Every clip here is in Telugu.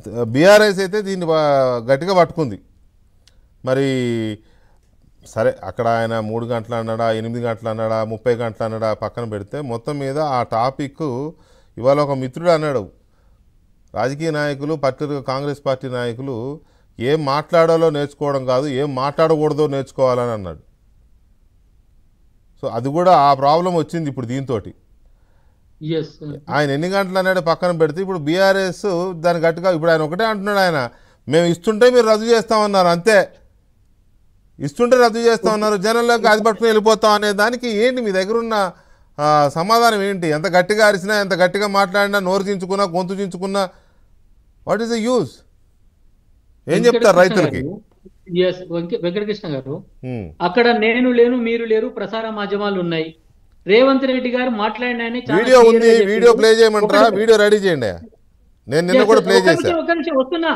బీఆర్ఎస్ అయితే దీన్ని గట్టిగా పట్టుకుంది. మరి సరే అక్కడ ఆయన 3 గంటలు అన్నాడా, 8 గంటలు అన్నాడా, 30 గంటలు అన్నాడా పక్కన పెడితే మొత్తం మీద ఆ టాపిక్ ఇవాళ ఒక మిత్రుడు అన్నాడు, రాజకీయ నాయకులు పర్టికులర్గా కాంగ్రెస్ పార్టీ నాయకులు ఏం మాట్లాడాలో నేర్చుకోవడం కాదు, ఏం మాట్లాడకూడదో నేర్చుకోవాలని అన్నాడు. సో అది కూడా ఆ ప్రాబ్లం వచ్చింది ఇప్పుడు దీంతో. ఆయన ఎన్ని గంటలు అన్నాడు పక్కన పెడితే ఇప్పుడు బీఆర్ఎస్ దాని గట్టిగా ఇప్పుడు ఆయన ఒకటే అంటున్నాడు, ఆయన మేము ఇస్తుంటే మీరు రద్దు చేస్తామన్నారు, అంతే ఇస్తుంటే రద్దు చేస్తామన్నారు, జనంలోకి అది పట్టుకుని వెళ్ళిపోతాం అనే దానికి ఏంటి మీ దగ్గర ఉన్న సమాధానం ఏంటి? ఎంత గట్టిగా అరిచినా, ఎంత గట్టిగా మాట్లాడినా, నోరు చించుకున్నా, గొంతు చించుకున్నా, వాట్ ఈస్ ద యూజ్? ఏం చెప్తారు రైతులకి? వెంకటకృష్ణ గారు, అక్కడ నేను లేను, మీరు లేరు, ప్రసార మాధ్యమాలు ఉన్నాయి. రేవంత్ రెడ్డి గారు మాట్లాడిన వీడియో ఉంది, వీడియో ప్లే చేయమంటారా? వీడియో రెడీ చేయండి, నేను నిన్న కూడా ప్లే చేశాను. ఒక్క నిమిషం వస్తున్నా,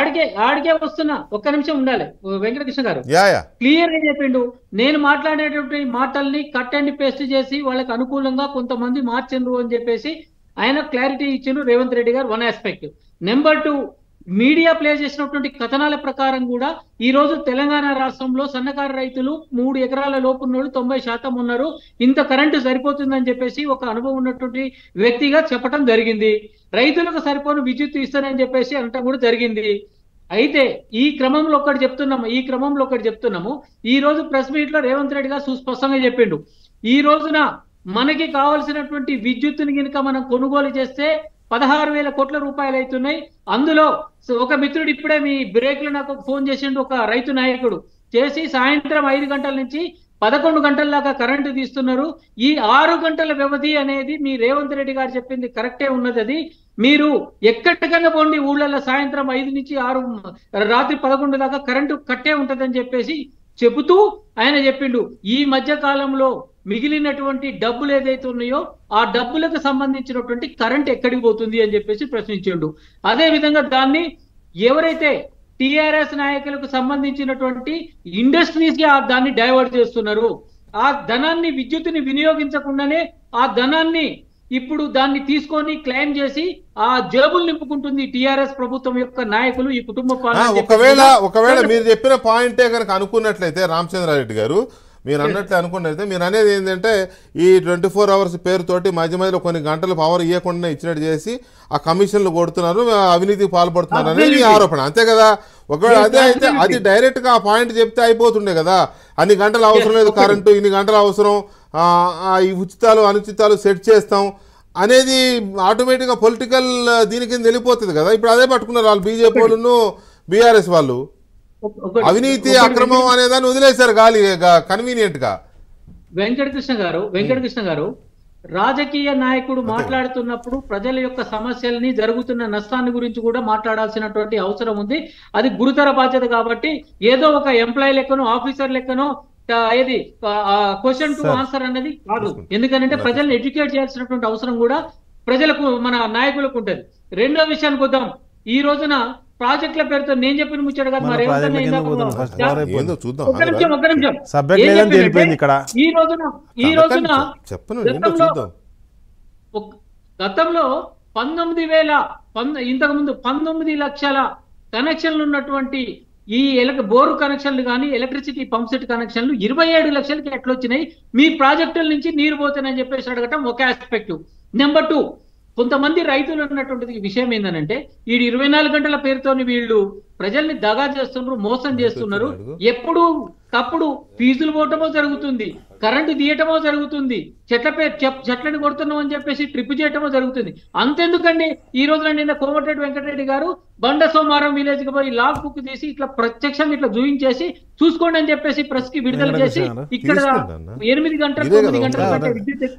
ఆడికే వస్తున్నా, ఒక్క నిమిషం ఉండాలి. వెంకటకృష్ణ గారు క్లియర్ గా చెప్పిండు, నేను మాట్లాడేటువంటి మాటల్ని కట్ అండ్ పేస్ట్ చేసి వాళ్ళకి అనుకూలంగా కొంతమంది మార్చిండ్రు అని చెప్పేసి ఆయన క్లారిటీ ఇచ్చిండ్రు Revanth Reddy garu. One aspect. Number 2, media play చేసినటువంటి కథనాల ప్రకారం కూడా ఈ రోజు తెలంగాణ రాష్ట్రంలో సన్నకారు రైతులు 3 ఎకరాల లోపు 90% ఉన్నారు, ఇంత కరెంటు సరిపోతుందని చెప్పేసి ఒక అనుభవం ఉన్నటువంటి వ్యక్తిగా చెప్పడం జరిగింది. రైతులకు సరిపోను విద్యుత్ ఇస్తానని చెప్పేసి అనటం కూడా జరిగింది. అయితే ఈ క్రమంలో ఒకటి చెప్తున్నాము, ఈ రోజు ప్రెస్ మీట్ లో రేవంత్ రెడ్డి గారు సుస్పష్టంగా చెప్పిండు, ఈ రోజున మనకి కావాల్సినటువంటి విద్యుత్తుని కనుక మనం కొనుగోలు చేస్తే 16,000 కోట్ల రూపాయలు అవుతున్నాయి. అందులో ఒక మిత్రుడు ఇప్పుడే మీ బ్రేక్ లో నాకు ఫోన్ చేసిండు, ఒక రైతు నాయకుడు చేసి సాయంత్రం 5 గంటల నుంచి 11 గంటల దాకా కరెంటు తీస్తున్నారు. ఈ 6 గంటల వ్యవధి అనేది మీ రేవంత్ రెడ్డి గారు చెప్పింది కరెక్టే ఉన్నది. అది మీరు ఎక్కడికన్నా పోండి ఊళ్ళల్లో సాయంత్రం 5 నుంచి 6 రాత్రి 11 దాకా కరెంటు కట్టే ఉంటదని చెప్పేసి చెబుతూ ఆయన చెప్పిండు. ఈ మధ్య కాలంలో మిగిలినటువంటి డబ్బులు ఏదైతే ఉన్నాయో ఆ డబ్బులకు సంబంధించినటువంటి కరెంట్ ఎక్కడికి పోతుంది అని చెప్పేసి ప్రశ్నించిండు. అదే విధంగా దాన్ని ఎవరైతే టిఆర్ఎస్ నాయకులకు సంబంధించినటువంటి ఇండస్ట్రీస్ కి దాన్ని డైవర్ట్ చేస్తున్నారు, ఆ ధనాన్ని విద్యుత్తుని వినియోగించకుండానే ఆ ధనాన్ని ఇప్పుడు దాన్ని తీసుకొని క్లెయిమ్ చేసి ఆ జేబులు నింపుకుంటుంది టిఆర్ఎస్ ప్రభుత్వం యొక్క నాయకులు, ఈ కుటుంబ పాలన. ఒకవేళ మీరు చెప్పిన పాయింటే కనుక అనుకున్నట్లయితే రామచంద్రారెడ్డి గారు, మీరు అన్నట్లు అనుకున్నట్లయితే మీరు అనేది ఏంటంటే ఈ 24 అవర్స్ పేరుతోటి మధ్య మధ్యలో కొన్ని గంటలు పవర్ ఇవ్వకుండా ఇచ్చినట్టు చేసి ఆ కమిషన్లు కొడుతున్నారు, అవినీతికి పాల్పడుతున్నారు అనేది మీ ఆరోపణ, అంతే కదా? ఒకవేళ అదే అయితే అది డైరెక్ట్ గా ఆ పాయింట్ చెప్తే అయిపోతుండే కదా, అన్ని గంటలు అవసరం లేదు కరెంటు, ఇన్ని గంటలు అవసరం, ఈ ఉచితాలు అనుచితాలు సెట్ చేస్తాం అనేది ఆటోమేటిక్గా పొలిటికల్ దీని కింద వెళ్ళిపోతుంది కదా. ఇప్పుడు అదే పట్టుకున్నారు వాళ్ళు, బీజేపీ వాళ్ళు బీఆర్ఎస్ వాళ్ళు, అవినీతి అక్రమం అనేదాన్ని వదిలేశారు గాలి కన్వీనియంట్ గా. వెంకటకృష్ణ గారు రాజకీయ నాయకుడు మాట్లాడుతున్నప్పుడు ప్రజల యొక్క సమస్యల్ని, జరుగుతున్న నష్టాన్ని గురించి కూడా మాట్లాడాల్సినటువంటి అవసరం ఉంది. అది గురుతర బాధ్యత. కాబట్టి ఏదో ఒక ఎంప్లాయీ లెక్కనో ఆఫీసర్ లెక్కనో ఏది క్వశ్చన్ టు ఆన్సర్ అనేది కాదు. ఎందుకంటే ప్రజల్ని ఎడ్యుకేట్ చేయాల్సినటువంటి అవసరం కూడా ప్రజలకు, మన నాయకులకు ఉంటుంది. రెండో విషయానికి వద్దాం. ఈ రోజున ప్రాజెక్టుల పేరుతో నేను చెప్పిన ముచ్చట కాదు, మరి గతంలో 19 లక్షల కనెక్షన్లు ఉన్నటువంటి ఈ బోరు కనెక్షన్లు కానీ ఎలక్ట్రిసిటీ పంప్ సెట్ కనెక్షన్లు 27 లక్షలకి ఎట్లొచ్చినాయి? మీ ప్రాజెక్టుల నుంచి నీరు పోతానని చెప్పేసి అడగటం ఒక ఆస్పెక్ట్. నెంబర్ 2, కొంతమంది రైతులు ఉన్నటువంటి విషయం ఏంటంటే ఈ 24 గంటల పేరుతోని వీళ్ళు ప్రజల్ని దగా చేస్తున్నారు, మోసం చేస్తున్నారు. ఎప్పుడు తప్పుడు ఫీజులు పోవటమో జరుగుతుంది, కరెంటు తీయటమో జరుగుతుంది, చెట్లని కొడుతున్నాం అని చెప్పేసి ట్రిప్ చేయటమో జరుగుతుంది. అంతెందుకండి, ఈ రోజున నిన్న కోమటిరెడ్డి వెంకటరెడ్డి గారు బండ సోమారం విలేజ్ కి పోయి లాగ్ బుక్ తీసి ఇట్లా ప్రత్యక్షంగా ఇట్లా చూయించేసి చూసుకోండి అని చెప్పేసి ప్రెస్ కి విడుదల చేసి ఇక్కడ 8 గంటలు 9 గంటలు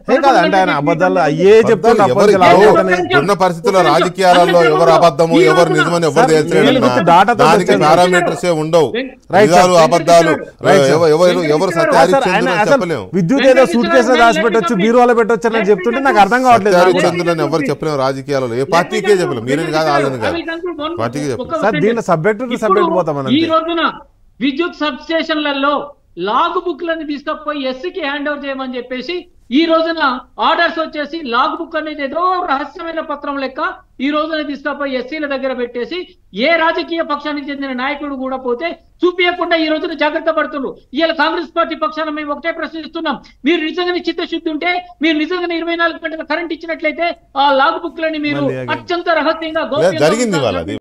ఉన్న పరిస్థితుల్లో రాజకీయాలలో ఎవరు అబద్ధము ఎవరు నిజమని ఎవరు దానికి పారామీటర్స్ ఉండవు, నిజాలు అబద్ధాలు ఎవరు చెప్పలేము. విద్యుత్ ఏదో సూట్ కేసులో దాచి పెట్టొచ్చు, బీరువాలో పెట్టొచ్చు అని చెప్తుంటే నాకు అర్థం కావట్లేదు. ఎవరు చెప్పలేము రాజకీయాలలో, ఏ పార్టీకే చెప్పలేము, మీరేం కాదు వాళ్ళని కాదు, పార్టీకే చెప్పలేము. దీంట్లో సబ్జెక్ట్ పోతాం. ఈ రోజున విద్యుత్ సబ్ స్టేషన్లలో లాగ్ బుక్లను తీసుకపోయి ఎస్సీకి హ్యాండ్ ఓవర్ చేయమని చెప్పేసి ఈ రోజున ఆర్డర్స్ వచ్చేసి లాగ్ బుక్ అనేది ఏదో రహస్యమైన పత్రం లెక్క ఈ రోజున తీసుకుపోయి ఎస్సీల దగ్గర పెట్టేసి ఏ రాజకీయ పక్షానికి చెందిన నాయకుడు కూడా పోతే చూపించకుండా ఈ రోజున జాగ్రత్త పడుతున్నారు. ఇవాళ కాంగ్రెస్ పార్టీ పక్షాన మేము ఒకటే ప్రశ్నిస్తున్నాం, మీరు నిజంగా చిత్తశుద్ధి ఉంటే మీరు నిజంగా 24 గంటల కరెంట్ ఇచ్చినట్లయితే ఆ లాగ్ బుక్ లని మీరు అత్యంత రహస్యంగా జరిగింది.